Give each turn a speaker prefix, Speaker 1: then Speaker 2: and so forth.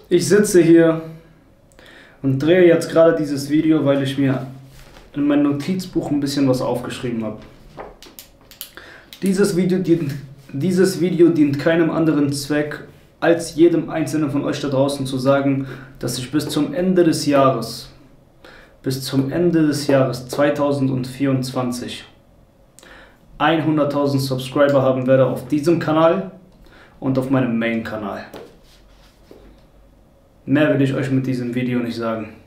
Speaker 1: Ich sitze hier und drehe jetzt gerade dieses Video, weil ich mir in mein Notizbuch ein bisschen was aufgeschrieben habe. Dieses Video dient keinem anderen Zweck, als jedem einzelnen von euch da draußen zu sagen, dass ich bis zum Ende des Jahres 2024 100.000 Subscriber haben werde auf diesem Kanal und auf meinem Main-Kanal. Mehr will ich euch mit diesem Video nicht sagen.